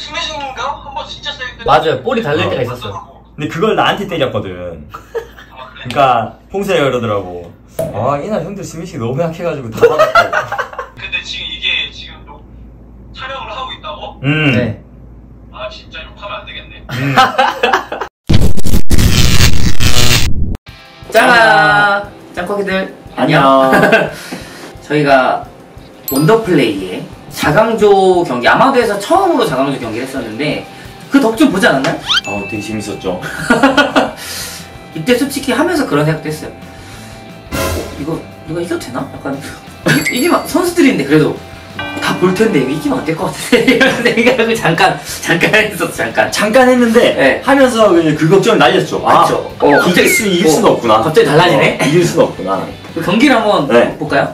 스매싱인가? 한번 진짜 세게 때렸어. 맞아요. 볼이 달릴 때가 있었어요. 근데 그걸 나한테 때렸거든. 그러니까 홍세가 그러더라고. 아 이날 형들 스매싱 너무 약해가지고 다 받았다고. 근데 지금 이게 지금 촬영을 하고 있다고? 네. 아 진짜 욕하면 안 되겠네. 짠! 짱코기들 안녕. 저희가 원더플레이의 4강조 경기, 아마도에서 처음으로 4강조 경기를 했었는데 그 덕 좀 보지 않았나요? 아 되게 재밌었죠. 이때 솔직히 하면서 그런 생각도 했어요. 이거 이겨도 되나? 약간 이기면 선수들인데 그래도 다 볼 텐데 이거 이기면 안 될 것 같은데 이런 생각을 잠깐 했었어. 잠깐 했는데 네. 하면서 그 걱정 날렸죠. 맞죠? 갑자기 이길 수는 없구나. 갑자기 달라지네. 이길 수는 없구나. 그 경기를 한번 네. 볼까요?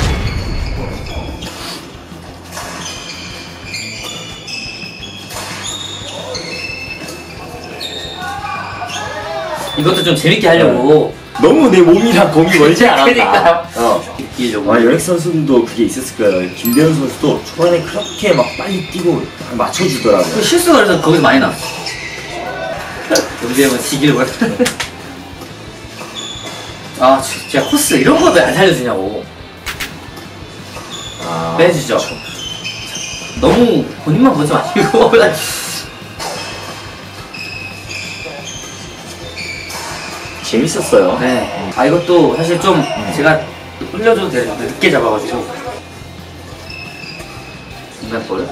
이것도 좀 재밌게 하려고. 너무 내 몸이랑 공이 멀지 않았다. 그러니까요. 이기려고. 연예x 선수들도 그게 있었을 거예요. 김대현 선수도 초반에 그렇게 막 빨리 뛰고 맞춰주더라고요. 그 실수가 그래서 거기서 많이 났어. 연대형은 지기를 원해. 아 진짜 코스 이런 거 왜 안 살려주냐고. 빼주죠. 너무 본인만 보지 마시고. 재밌었어요. 네. 아 이것도 사실 좀 제가 흘려줘도 되는데 늦게 잡아가지고. 중간볼.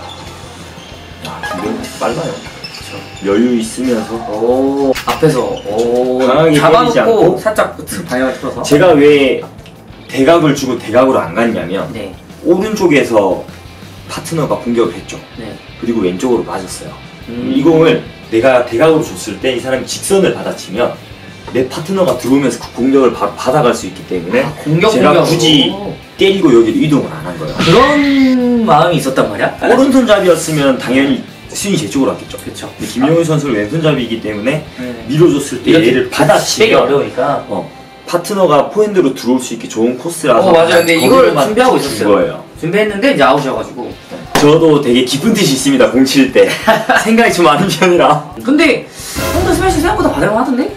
김대현 빨라요. 여유 있으면서. 오 앞에서 오 강하게 때리지 잡아놓고 않고. 살짝 방향을 틀어서. 제가 왜 대각을 주고 대각으로 안 갔냐면 네. 오른쪽에서 파트너가 공격을 했죠. 네. 그리고 왼쪽으로 빠졌어요. 이 공을 내가 대각으로 줬을 때 이 사람이 직선을 받아치면 내 파트너가 들어오면서 그 공격을 바로 받아갈 수 있기 때문에 제가 굳이 때리고 여기로 이동을 안 한 거예요. 그런 마음이 있었단 말이야? 오른손잡이였으면 당연히 스윙이 제 쪽으로 왔겠죠. 그쵸. 근데 김용희 선수는 왼손잡이이기 때문에 네. 밀어줬을 때 얘를 빼기 받아치면 어려우니까. 파트너가 포핸드로 들어올 수 있게 좋은 코스라서 맞아요. 근데 이걸 거기로만 준비하고 준 있었어요. 거예요. 준비했는데 이제 아웃이어가지고. 저도 되게 깊은 뜻이 있습니다. 공 칠 때 생각이 좀 많은 편이라. 근데 형도 스매시 생각보다 받을만 하던데?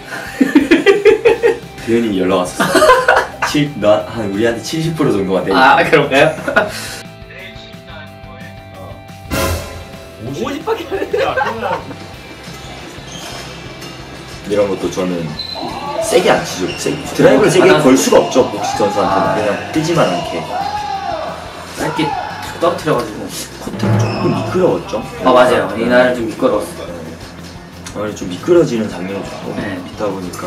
대현이 연락 왔었어. 한 우리한테 70% 정도가 돼. 아 그런가요? 내일 진짜 거에 50밖에 안 돼. 이런 것도 저는 세게 안 치죠. 드라이브를 세게 걸 수가 없죠. 복식 선수한테는 그냥 뛰지만 않게. 짧게 탁 떨어뜨려가지고. 코트가 조금 미끄러웠죠. 맞아요. 이날은 좀 미끄러웠어. 아무래도 좀 미끄러지는 장면이 좋고 네. 비다 보니까.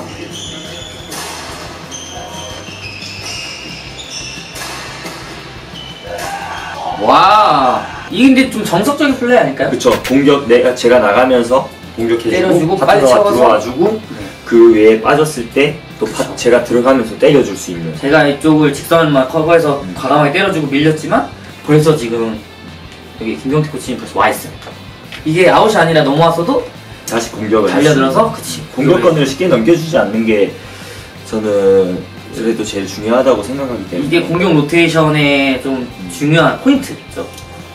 와 이게 근데 좀 정석적인 플레이 아닐까요? 그쵸. 제가 나가면서 공격해주고 때려주고 빨리 파트너가 채워서. 들어와주고 그 외에 빠졌을 때 또 제가 들어가면서 때려줄 수 있는. 제가 이쪽을 직선만 커버해서 과감하게 때려주고 밀렸지만 벌써 지금 여기 김경태 코치님 벌써 와있어요. 이게 아웃이 아니라 넘어왔어도 다시 공격을 달려들어서 그치 공격권을 쉽게 넘겨주지 않는 게 저는 그래도 제일 중요하다고 생각하기 때문에. 이게 공격 로테이션의 좀 중요한 포인트죠.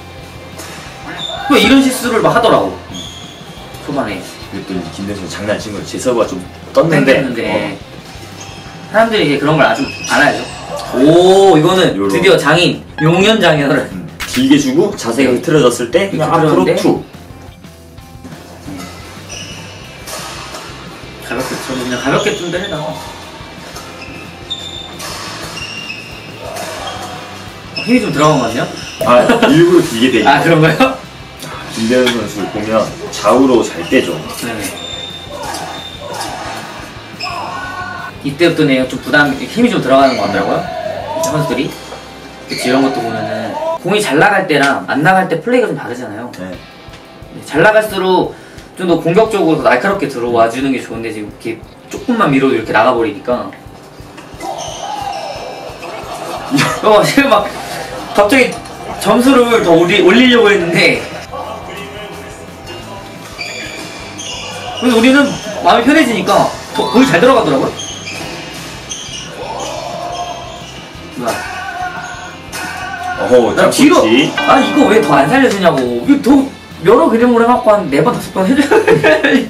왜 이런 실수를 막 하더라고 초반에. 그랬더니 김대현 선수 장난친 거예요. 제 서브가 좀 떴는데 사람들이 이제 그런 걸 아주 알아야죠. 오 이거는 요런. 드디어 장인 용현 장인을 길게 주고 자세가 흐트러졌을 때 그냥 앞으로 흐트러졌는데? 투. 가볍게 저는 그냥 가볍게 좀 때리다가 힘이 좀 들어간 것 같네요? 일부러 길게 돼 있고. 그런가요? 김대현 선수를 보면 좌우로 잘 떼죠. 네네. 이때부터 내가 좀 힘이 좀 들어가는 것 같더라고요. 선수들이. 그치, 이런 것도 보면은 공이 잘 나갈 때랑 안 나갈 때 플레이가 좀 다르잖아요. 네. 잘 나갈수록 좀 더 공격적으로 더 날카롭게 들어와 주는 게 좋은데 지금 이렇게 조금만 밀어도 이렇게 나가버리니까. 지금 막 갑자기 점수를 더 올리려고 했는데 그래서 우리는 마음이 편해지니까 더 공이 잘 들어가더라고요. 어허, 나 뒤로 짱코치. 이거 왜 더 안 살려주냐고. 이거 더 여러 그림으로 해갖고 한 4번 5번 해줘요.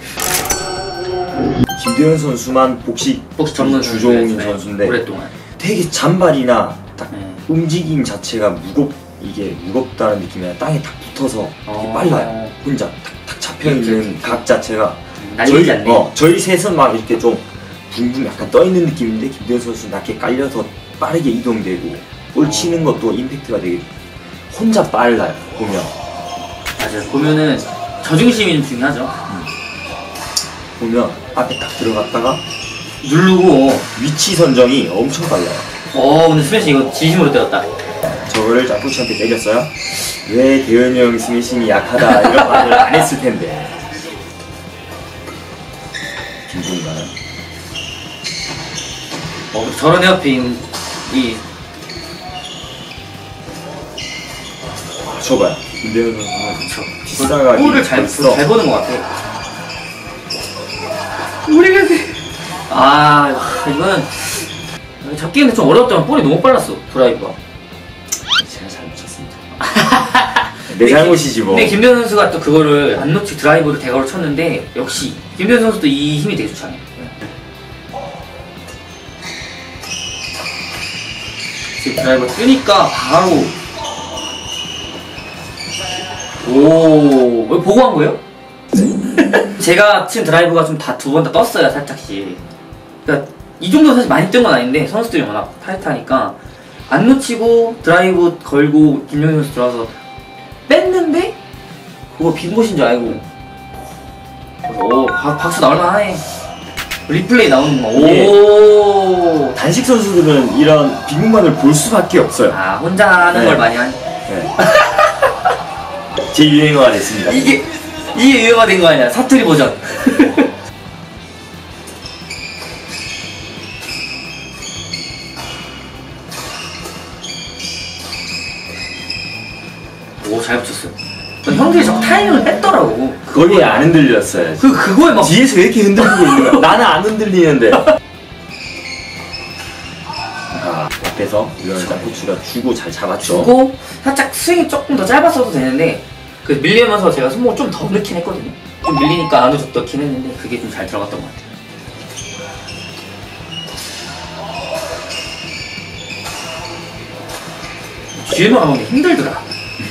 김대현 선수만 복식 전문 주종인 선수였어요. 선수인데 오랫동안. 되게 잔발이나 딱 네. 움직임 자체가 이게 무겁다는 느낌이 아니라 땅에 딱 붙어서 이렇게 빨라요. 혼자 탁탁 잡혀있는 각 자체가 날리지 않네. 저희 셋은 막 이렇게 좀 붕붕 약간 떠있는 느낌인데 김대현 선수 낮게 깔려서 빠르게 이동되고 볼 치는 것도 임팩트가 되게 혼자 빨라요. 보면 맞아요. 보면은 저중심이 좀 중요하죠. 보면 앞에 딱 들어갔다가 누르고 위치 선정이 엄청 빨라요. 근데 스매시 이거 진심으로 때렸다. 저거를 짱코치한테 때렸어요. 왜 대현이 형 스매싱이 약하다 이런 말을 안 했을 텐데. 김종가는 저런 에어핀 저봐요. 김대현 선수는 뒷사가 볼을 잘 보는 것 같아. 우리가 이거는 잡기는 좀 어려웠지만 볼이 너무 빨랐어. 드라이브가. 제가 잘 붙였습니다. 내 잘못이지 뭐. 근데 김대현 선수가 또 그거를 안 놓치고 드라이브를 대각으로 쳤는데 역시 김대현 선수도 이 힘이 되게 좋잖아요. 지금 드라이버 뜨니까 바로 왜 보고 한 거예요? 제가 친 드라이브가 좀 다 2번 다 떴어요. 살짝씩. 그러니까 이 정도 사실 많이 뜬 건 아닌데 선수들이 워낙 타이트하니까 안 놓치고 드라이브 걸고 김용현 선수 들어와서 뺐는데 그거 빈 곳인 줄 알고 그래서 박수 나올만 하네. 리플레이 나오는 거. 오. 단식 선수들은 이런 빈 공간을 볼 수밖에 없어요. 혼자 하는 걸 많이 하니. 네. 제 유행어가 됐습니다. 이게 유행어가 된 거 아니야? 사투리 버전. 잘 붙였어요. 형들이 자꾸 타이밍을 뺐더라고. 거기에 안 흔들렸어요. 그거에 막 뒤에서 왜 이렇게 흔들리고 있는 거야? 나는 안 흔들리는데. 앞에서 이런 짱코치가 주고 잘 잡았죠. 주고 살짝 스윙이 조금 더 짧았어도 되는데 그 밀리면서 제가 손목을 좀 더 넣긴 했거든요. 좀 밀리니까 안으로 좀 넣긴 했는데 그게 좀 잘 들어갔던 것 같아요. 뒤에만 가면 힘들더라.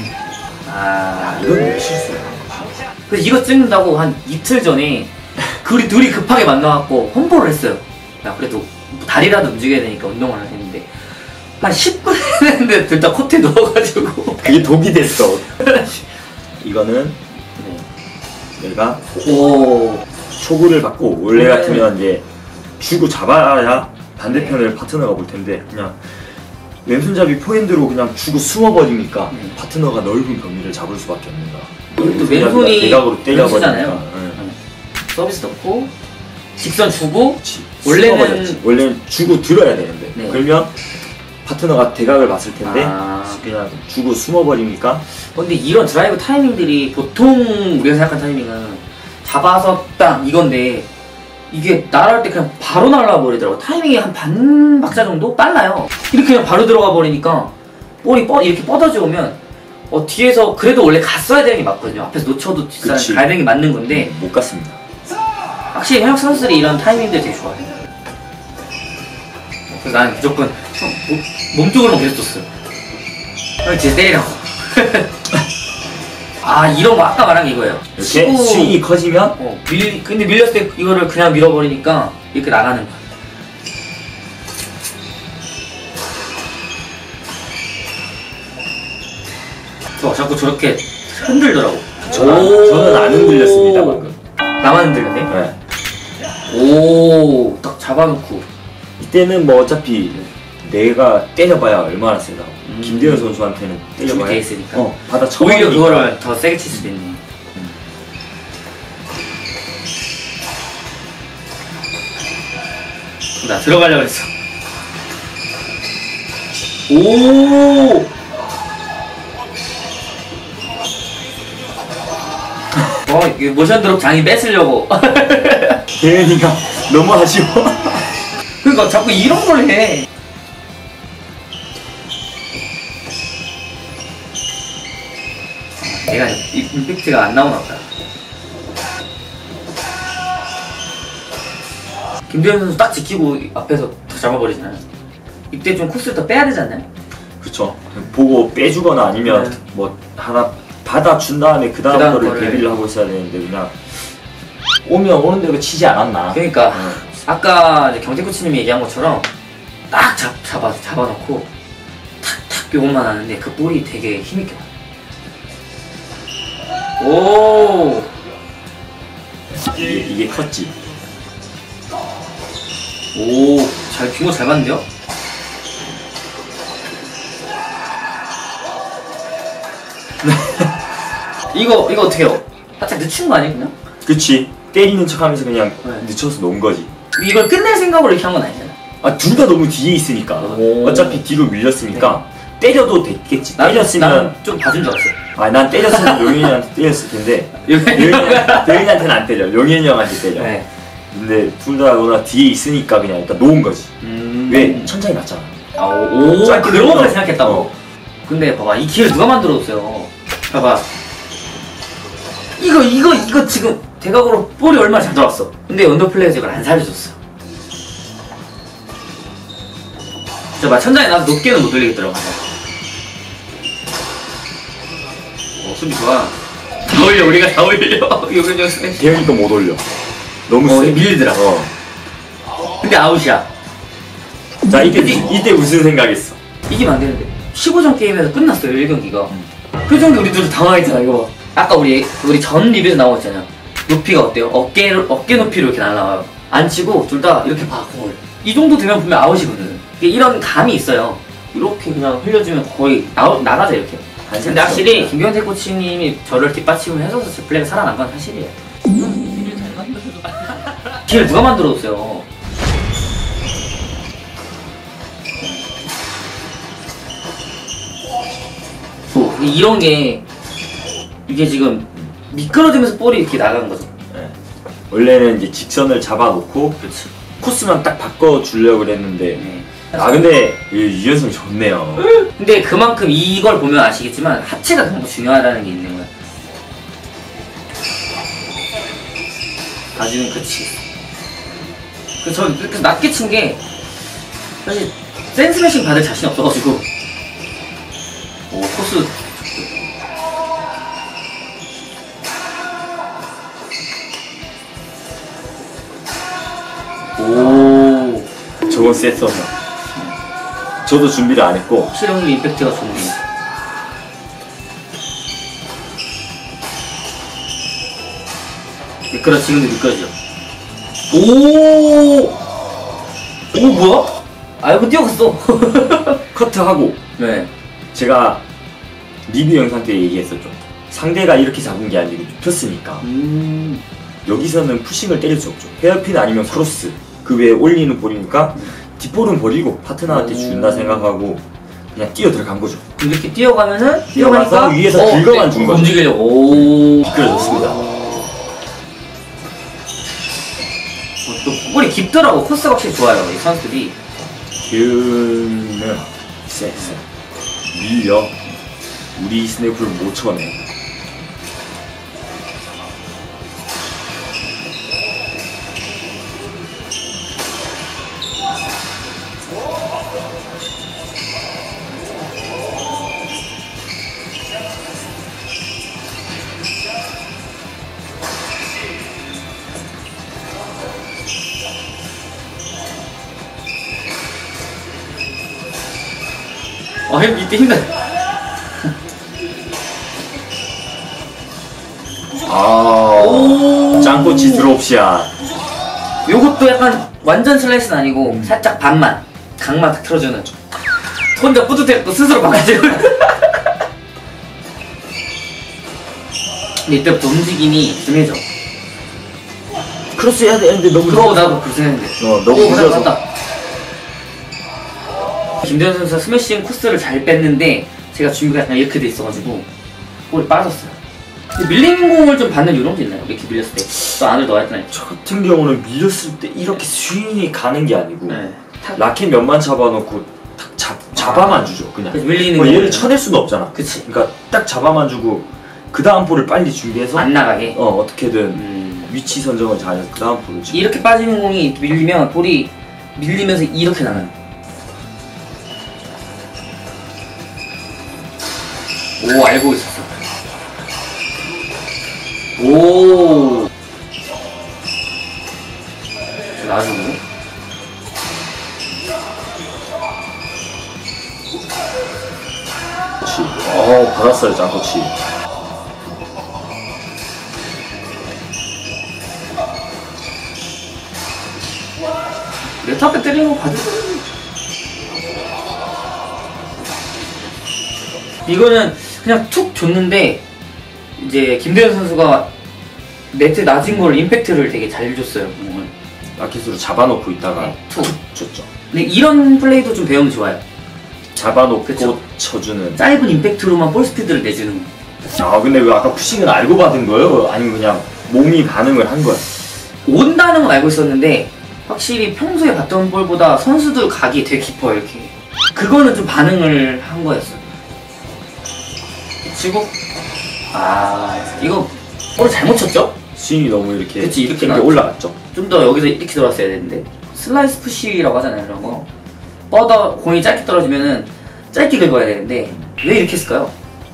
이건 실수야. 그래서 이거 찍는다고 한 이틀 전에 우리 둘이 급하게 만나갖고 홍보를 했어요. 야 그래도 다리라도 움직여야 되니까 운동을 했는데 한 10분 했는데 둘 다 코트에 넣어가지고 그게 독이 됐어. 이거는 내가 초구를 받고 원래 같으면 이제 주고 잡아야 반대편을 파트너가 볼 텐데 그냥 왼손잡이 포핸드로 그냥 주고 숨어버리니까 파트너가 넓은 범위를 잡을 수밖에 없는 거야. 또 왼손이 대각으로 때려버리니까. 서비스 넣고 직선 주고 원래는 주고 들어야 되는데 그러면 파트너가 대각을 봤을 텐데 그냥 주고 숨어버리니까. 근데 이런 드라이브 타이밍들이 보통 우리가 생각하는 타이밍은 잡아서 딱 이건데 이게 날아올 때 그냥 바로 날아버리더라고. 타이밍이 한 반 박자 정도 빨라요. 이렇게 그냥 바로 들어가 버리니까 볼이 이렇게 뻗어져 오면 뒤에서 그래도 원래 갔어야 되는 게 맞거든요. 앞에서 놓쳐도 뒷사람 가야 되는 게 맞는 건데 못 갔습니다. 확실히 현역 선수들이 이런 타이밍들 되게 좋아해요. 그래서 나는 무조건 몸쪽으로만 계속 줬어요. 형 진짜 때리라고. 이런 거 아까 말한 게 이거예요. 이렇게 스윙이 커지면 근데 밀렸을 때 이거를 그냥 밀어버리니까 이렇게 나가는 거야. 자꾸 저렇게 흔들더라고. 저는 안 흔들렸습니다 방금. 나만 흔들렸네? 네. 딱 잡아놓고 이때는 뭐 어차피 내가 때려봐야 얼마나 세다고. 김대현 선수한테는 때려봐야 돼 있으니까. 받아 쳐버리니까. 오히려 그거를 더 세게 칠 수도 있네. 나 들어가려고 했어. 오! 이게 모션 드롭 장이 뺏으려고. 대현이가 너무 아쉬워. 그러니까 자꾸 이런 걸 해. 얘가 임팩트가 안 나오나 보다. 김도현 선수 딱 지키고 앞에서 다 잡아버리잖아요. 이때 좀 코스를 더 빼야 되지 않나요? 그쵸. 보고 빼주거나 아니면 네. 뭐 하나 받아준 다음에 그 다음 거를 대비를 하고 있어야 되는데 그냥 오면 오는 대로 치지 않았나. 그러니까 아까 경태 코치님이 얘기한 것처럼 딱 잡아놓고 탁탁 요것만 하는데 그 볼이 되게 힘있게 와요. 오! 이게 컸지. 오, 빙고 잘 봤는데요? 이거 어떻게 해요? 살짝 늦춘 거 아니에요, 그냥? 그치. 때리는 척 하면서 그냥 네. 늦춰서 놓은 거지. 이걸 끝낼 생각으로 이렇게 한 건 아니잖아. 아, 둘 다 너무 뒤에 있으니까. 오. 어차피 뒤로 밀렸으니까 때려도 됐겠지. 때렸으면. 나는 좀 봐준 줄 알았어요. 아, 난 때렸으면 용현이한테 때렸을 텐데. 용현이한테는 안 때려. 용현이 형한테 때려. 네. 근데 둘 다 워낙 뒤에 있으니까 그냥 일단 놓은 거지. 왜? 천천히 맞잖아. 아, 오, 짧게 그런 거를 넣어. 생각했다고? 근데 봐봐, 이 기회를 누가 만들어줬어요? 봐봐. 이거 지금 대각으로 볼이 얼마나 잘 들어왔어. 근데 언더플레이에서 이걸 안 살려줬어. 봐, 천장에 나서 높게는 못 올리겠더라고. 수비 좋아. 다 올려, 우리가 다 올려. 요근정 스매시. 대현이가 못 올려. 너무 세. 밀리더라. 근데 아웃이야. 자, 이때 무슨 생각했어? 이기면 안 되는데. 15점 게임에서 끝났어요, 1경기가. 표정이 우리 둘이 당황했잖아, 이거. 아까 우리 전 리뷰에서 나왔잖아요. 높이가 어때요? 어깨 높이로 이렇게 날라와요. 안 치고 둘 다 이렇게 봐, 공을. 이 정도 되면 분명 아웃이거든. 이런 감이 있어요. 이렇게 그냥 흘려주면 거의 나가죠, 이렇게. 근데 확실히 김경태 코치님이 저를 뒷받침을 해줘서 제 플레이가 살아난 건 사실이에요. 기회를 누가 만들어줬어요? 이런 게 이게 지금 미끄러지면서 볼이 이렇게 나가는 거죠. 네. 원래는 이제 직선을 잡아놓고 그렇지. 코스만 딱 바꿔주려고 그랬는데 네. 아 근데 유연성이 좋네요. 근데 그만큼 이걸 보면 아시겠지만 하체가 너무 중요하다는 게 있는 거야. 아직은 그치. 저 이렇게 낮게 친 게 사실 센스매싱 받을 자신이 없어가지고. 오, 코스. 오, 저건 셌어서 저도 준비를 안 했고 실용률 임팩트가 좋네. 미끄러 지금도 미끄러져. 오, 뭐야? 아, 이거 뛰어갔어. 커트하고 네. 제가 리뷰 영상 때 얘기했었죠. 상대가 이렇게 잡은 게 아니고 눕혔으니까 여기서는 푸싱을 때릴 수 없죠. 헤어핀 아니면 크로스 그 외에 올리는 볼이니까 뒷볼은 버리고 파트너한테 준다 생각하고 그냥 뛰어 들어간 거죠. 이렇게 뛰어가면은 뛰어가서 위에서 긁어만 준 거죠. 움직이려고. 오, 미끄러졌습니다. 또 볼이 깊더라고. 코스가 확실히 좋아요, 이 선수들이. 기운은 쎄 밀려 우리 스냅을 못 쳐내. 이때 힘들어. 짱꼬치 드롭샷. 요것도 약간 완전 슬라이스는 아니고 살짝 반만 각만 딱 틀어주는. 혼자 뿌듯해갖고 스스로 바꿔주고. 근데 이때부터 움직임이 뜸해져. 크로스 해야 되는데 너무 그거 나도 그렇게 생각했는데. 너무 늦어서. 맞다. 김대현 선수가 스매싱 코스를 잘 뺐는데 제가 준비가 약간 이렇게 돼 있어가지고 볼이 빠졌어요. 근데 밀린 공을 좀 받는 요런 게 있나요? 이렇게 밀렸을 때 또 안으로 넣어야 되나요? 저 같은 경우는 밀렸을 때 이렇게 스윙이 가는 게 아니고 네. 라켓 몇만 잡아놓고 딱 잡아만 주죠 그냥. 그래서 밀리는 뭐 거. 얘를 쳐낼 수는 없잖아. 그치. 그러니까 딱 잡아만 주고 그 다음 볼을 빨리 준비해서 안 나가게. 어떻게든 위치 선정을 잘해서 그 다음 볼을 준비. 이렇게 빠지는 공이 밀리면 볼이 밀리면서 이렇게 나가요. 오, 알고 있었어. 오. 놔주고. 그렇지. 받았어요, 짱코치. 네트 앞에 때리는 거 봐도 이거는 그냥 툭 줬는데 이제 김대현 선수가 네트 낮은 걸 임팩트를 되게 잘 줬어요. 공을. 라켓으로 잡아놓고 있다가 네, 툭 줬죠. 근데 이런 플레이도 좀 배우면 좋아요. 잡아놓고 그쵸. 쳐주는. 짧은 임팩트로만 볼 스피드를 내주는 거. 근데 왜 아까 푸싱은 알고 받은 거예요? 아니면 그냥 몸이 반응을 한 거야? 온다는 건 알고 있었는데 확실히 평소에 봤던 볼보다 선수들 각이 되게 깊어요. 이렇게 그거는 좀 반응을 한 거였어요. 치고 이거 볼 잘못 쳤죠? 스윙이 너무 이렇게 그치, 이렇게 올라갔죠. 좀 더 여기서 이렇게 들어왔어야 되는데 슬라이스 푸시라고 하잖아요. 이런 거 뻗어 공이 짧게 떨어지면은 짧게 긁어야 되는데 왜 이렇게 했을까요?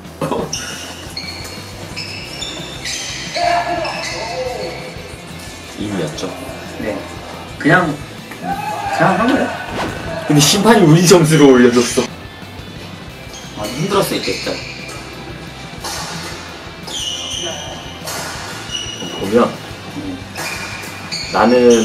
임이었죠. 네, 그냥 한 거예요. 근데 심판이 우리 점수를 올려줬어. 힘들었어 이때 진짜. 보면 나는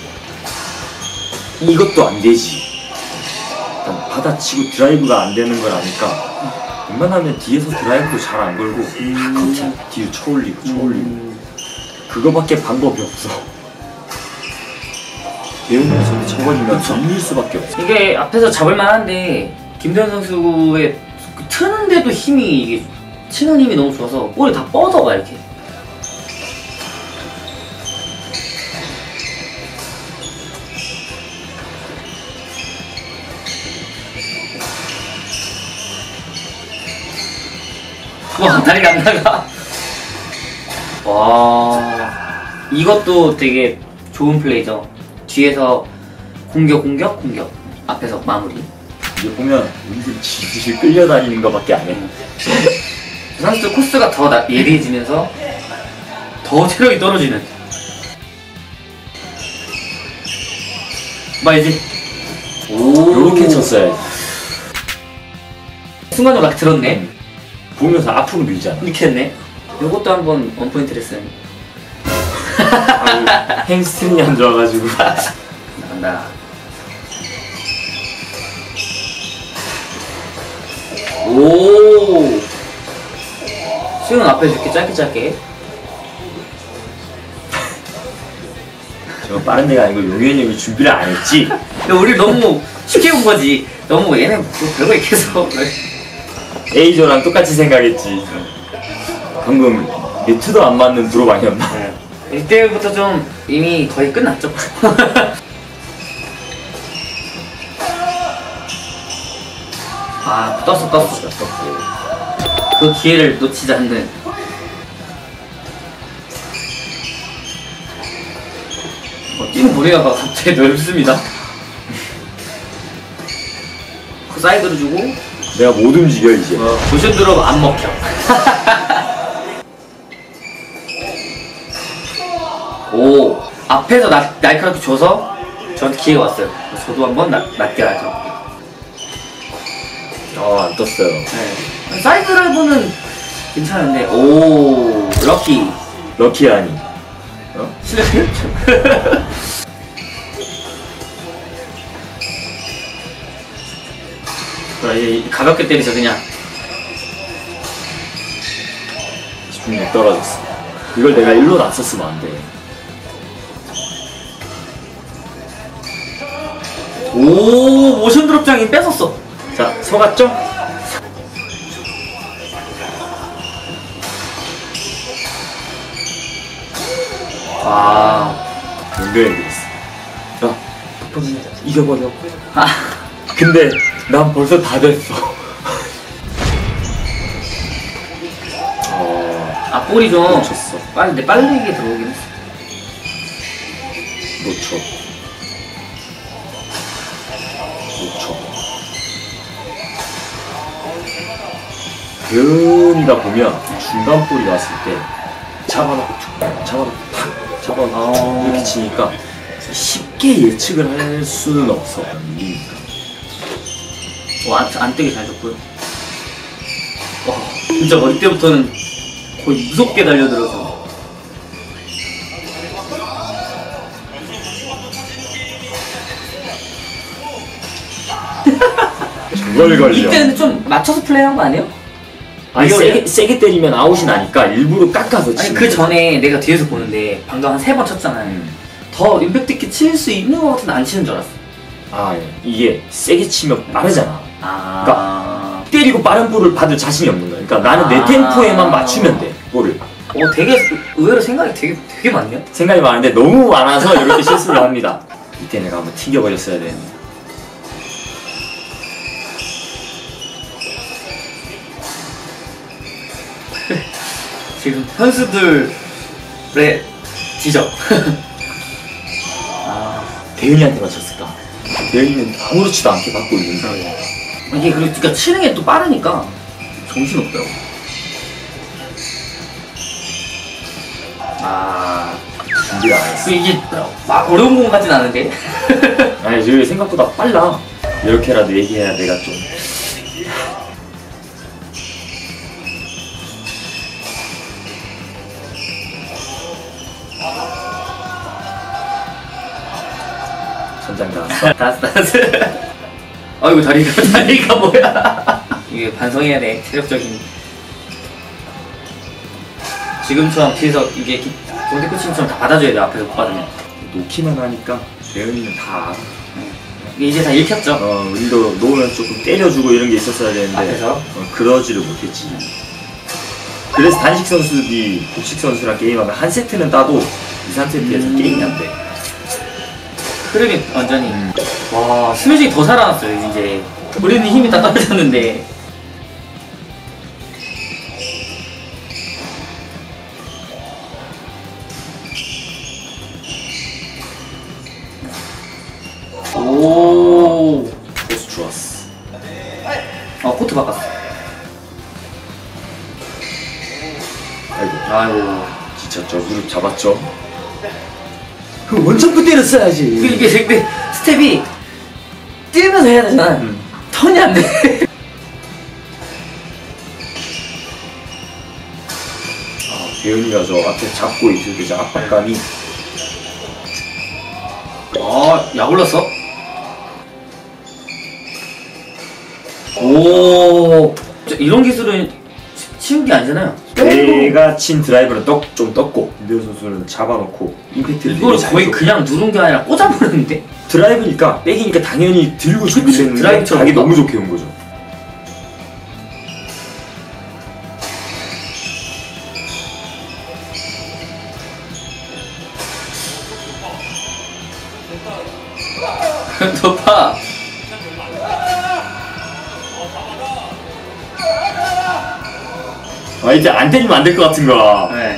이것도 안 되지. 일단 받아치고 드라이브가 안 되는 걸 아니까 웬만하면 뒤에서 드라이브도 잘 안 걸고 뒤로 쳐올리고 그거밖에 방법이 없어. 배우면서 쳐버리면 전릴 수밖에 없어. 이게 앞에서 잡을만 한데 김대현 선수의 그 트는데도 힘이 이게 치는 힘이 너무 좋아서 볼이 다 뻗어가 이렇게. 와, 다리가 안 나가. 와, 이것도 되게 좋은 플레이죠. 뒤에서 공격. 앞에서 마무리. 이제 보면 우리들 지질 끌려다니는 것밖에 안 해. 선수들 코스가 더 예리해지면서 더 체력이 떨어지는. 이제 요렇게 쳤어야지. 순간적으로 막 들었네. 보면서 앞으로 밀잖아. 이렇게 했네. 요것도 한번 원포인트 레슨. 햄스트링이 안 좋아가지고. 나간다. 오. 수영은 앞에 이렇게 짧게. 저 빠른 데가 아니고 용현이 형이 준비를 안 했지. 우리 너무 쉽게 본 거지. 너무 얘네 뭐 별거 있겠어. 에이저랑 똑같이 생각했지. 방금 네트도 안 맞는 드롭 아니었나? 이때부터 좀 이미 거의 끝났죠. 떴어. 그 기회를 놓치지 않는. 뛰는 머리가 갑자기 넓습니다. 그 사이드로 주고 내가 못 움직여 이제. 모션 드롭 안 먹혀. 오, 앞에서 날카롭게 줘서 저한테 기회가 왔어요. 저도 한번 낮게 하죠. 안 떴어요. 네. 사이드 라이브는 괜찮은데, 오, 럭키 아니. 실력이 가볍게 때리죠, 그냥. 집중력 떨어졌어. 이걸 내가 일로 놨었으면 안 돼. 오, 모션 드롭 장인 뺏었어. 자, 속았죠? 연결해 드렸어. 자, 이겨버려. 근데 난 벌써 다 됐어. 아 볼이 좀 놓쳤어. 빠르게 들어오긴 했어. 놓쳐. 대은이다 보면 중간 볼이 왔을 때 잡아놓고 탁 이렇게 치니까 쉽게 예측을 할 수는 없어. 안 뜨게 잘 줬고요. 와, 진짜 어릴 때부터는 거의 무섭게 달려들어서. 저걸 걸려. 이때는 좀 맞춰서 플레이한 거 아니에요? 아니 세게 때리면 아웃이 나니까 일부러 깎아서 치는. 아니 그 전에 내가 뒤에서 보는데 방금 한 3번 쳤잖아요. 더 임팩트 있게 칠 수 있는 거 같은데 안 치는 줄 알았어. 아 이게 세게 치면 빠르잖아. 아. 그러니까 때리고 빠른 볼을 받을 자신이 없는 거야. 그러니까 나는 내 템포에만 맞추면 돼 볼을. 되게 의외로 생각이 되게 많네요. 생각이 많은데 너무 많아서 이렇게 실수를 합니다. 이때 내가 한번 튕겨버렸어야 되는데. 지금 선수들의 지적. 대윤이한테 맞췄을까? 대윤이는 아무렇지도 않게 받고 있는데. 이게 그러니까 치는 게 또 빠르니까 정신 없더라고. 준비를 안 했어. 이게 막 어려운 공 같진 않은데. 아니 저기 생각보다 빨라. 이렇게라도 얘기해야 내가 좀. 선장 나왔어. 다스. 아이고 다리가 뭐야. 이게 반성해야 돼. 체력적인. 지금처럼 뒤에서 이게 경대 코치님처럼 다 받아줘야 돼. 앞에서 못 받으면. 놓기만 하니까 대현이는 다 알아. 이제 다 읽혔죠. 우리도 놓으면 조금 때려주고 이런 게 있었어야 되는데 앞에서? 그러지를 못했지. 그래서 단식 선수들이 복식 선수랑 게임하면 한 세트는 따도 2, 3세트에서 게임이 안 돼. 흐름이 완전히. 와, 스매싱이 더 살아났어요. 이제 우리는 힘이 다 떨어졌는데. 오. 코스 좋았어. 코트 바꿨어. 아이고. 지쳤죠. 무릎 잡았죠. 그 원점프 때렸어야지. 이게 근데 스텝이 뛰면서 해야 되잖아. 턴이 안 돼. 대현이가 저 앞에 잡고 있을 때 저 압박감이. 약 올랐어? 오, 이런 기술은 쉬운 게 아니잖아요. 내가 친 드라이브는 좀 떴고 김대현 선수는 잡아놓고 임팩트를 이걸 거의 그냥 누른 게 아니라 꽂아버렸는데? 드라이브니까 백이니까 당연히 들고 싶은데 드라이브처럼 각이 너무 좋게 온 거죠. 높아. 이제 안 때리면 안 될 것 같은 거야. 네.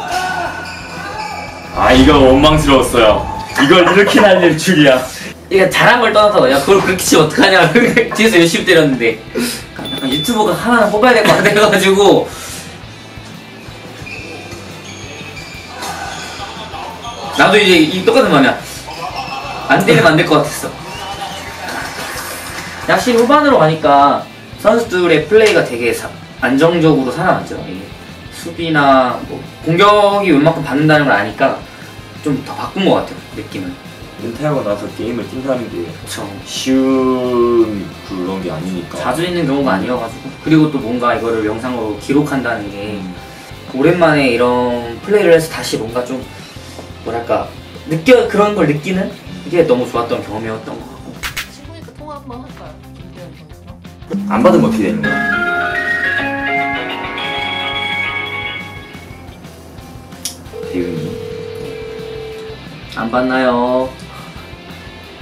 이거 원망스러웠어요. 이걸 이렇게 날릴 줄이야. 이게 잘한 걸 떠나서 야 그걸 그렇게 치면 어떡하냐. 뒤에서 열심히 때렸는데 약간 유튜버가 하나 뽑아야 될 것 같아가지고. 나도 이제 이 똑같은 마음이야. 안 때리면 안 될 것 같았어. 확실히 후반으로 가니까 선수들의 플레이가 되게 안정적으로 살아났죠. 이게 수비나 뭐 공격이 웬만큼 받는다는 걸 아니까 좀 더 바꾼 것 같아요. 느낌은. 은퇴하고 나서 게임을 뛴다는 게 그쵸. 쉬운 그런 게 아니니까. 자주 있는 경우가 아니어가지고. 그리고 또 뭔가 이거를 영상으로 기록한다는 게 오랜만에 이런 플레이를 해서 다시 뭔가 좀 뭐랄까 그런 걸 느끼는 게 너무 좋았던 경험이었던 것 같고. 친구니까 통화 한번 할까요? 김대현 선수랑? 안 받으면 어떻게 되는 거야? 대은이 안 받나요?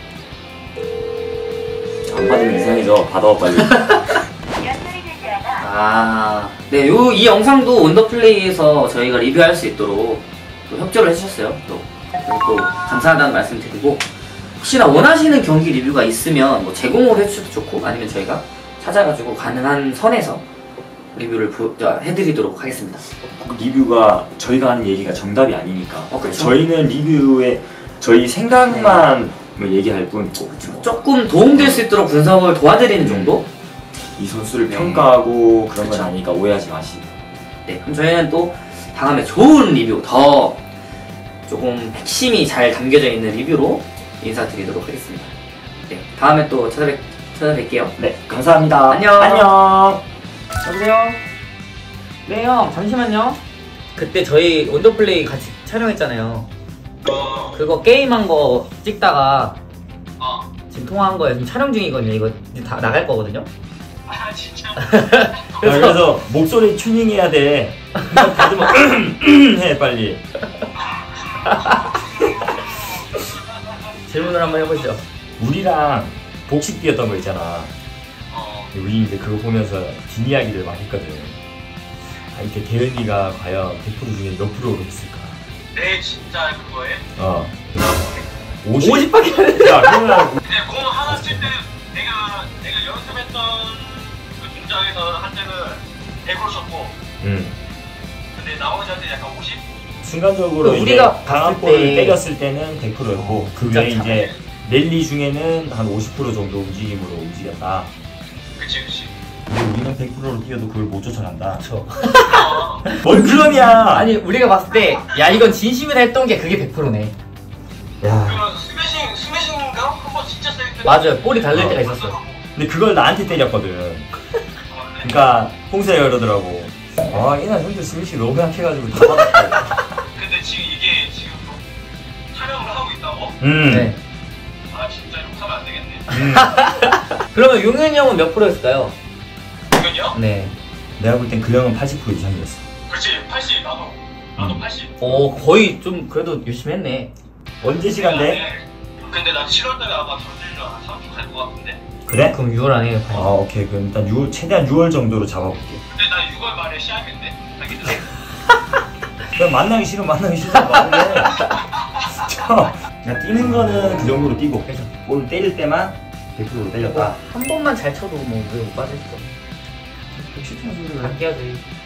안 받으면 이상해져. 받아 빨리. 네, 이 영상도 원더플레이에서 저희가 리뷰할 수 있도록 또 협조를 해주셨어요. 또 감사하다는 말씀 드리고, 혹시나 원하시는 경기 리뷰가 있으면 뭐 제공을 해주셔도 좋고, 아니면 저희가 찾아가지고 가능한 선에서 리뷰를 해드리도록 하겠습니다. 리뷰가 저희가 하는 얘기가 정답이 아니니까. 그렇죠. 저희는 리뷰에 저희 생각만 얘기할 뿐. 조금 도움될 수 있도록 분석을 도와드리는 정도? 이 선수를 평가하고 그런 그쵸. 건 아니니까 오해하지 마시고. 네, 그럼 저희는 또 다음에 좋은 리뷰, 더 조금 핵심이 잘 담겨져 있는 리뷰로 인사드리도록 하겠습니다. 네, 다음에 또 찾아뵐게요. 네, 감사합니다. 안녕. 안녕. 여보세요? 네, 형, 잠시만요. 그때 저희 원더플레이 같이 촬영했잖아요. 그거 게임한 거 찍다가 지금 통화한 거예요. 지금 촬영 중이거든요. 이거 이제 다 나갈 거거든요. 아 진짜? 그래서 목소리 튜닝해야 돼. 받으면 해 빨리. 질문을 한번 해보시죠. 우리랑 복식 뛰었던 거 있잖아. 우리 이제 그거 보면서 뒷이야기를 막 했거든. 이렇게 대현이가 과연 100% 중에 몇 프로로 했을까? 내 진짜 그거에? 50밖에 안 해. 야, 그러면 근데 공 하나 칠 때 내가 연습했던 그 동작에서 한 때는 100% 쳤고 근데 나머지한테 약간 50? 순간적으로 이제 우리가 강한 봤을 볼을 때- 때렸을 때는 100%였고 그 외에 진짜 이제 랠리 중에는 한 50% 정도 움직임으로 움직였다. 그치 그치. 근데 우리는 100%로 뛰어도 그걸 못 쫓아간다. 그쵸. 뭔 그럼이야. 아니, 우리가 봤을 때, 야, 이건 진심이라 했던 게 그게 100%네. 야. 그러면 스매싱인가? 한번 진짜 세게 때렸어. 맞아요. 볼이 달릴 때가 있었어요. 근데 그걸 나한테 때렸거든. 그러니까 홍세가 그러더라고. 이날 형들 스미시 너무 약해가지고 다 받았다고. 근데 지금 이게 지금 또 촬영을 하고 있다고? 네. 아 진짜 욕하면 안 되겠네. 그러면 용현이 형은 몇 프로였을까요? 이건요? 네. 내가 볼 땐 그 형은 80% 이상이었어. 그렇지 80 나도 80. 거의 좀 그래도 열심히 했네. 언제 시간 돼? 근데 난 7월달에 아마 전주일로 한 3주 갈 것 같은데. 그래? 그럼 6월 안에 아 오케이. 그럼 일단 6월, 최대한 6월 정도로 잡아볼게. 근데 나 6월 말에 시합인데. 자기들. 그럼 만나기 싫으면 만나기 싫다고 말해. 야, 뛰는 거는 그 정도로 뛰고 볼 때릴 때만 100%로 때렸다. 한 번만 잘 쳐도 뭐 왜 못 빠질 거. 혹시 선수를 갈게요 저희.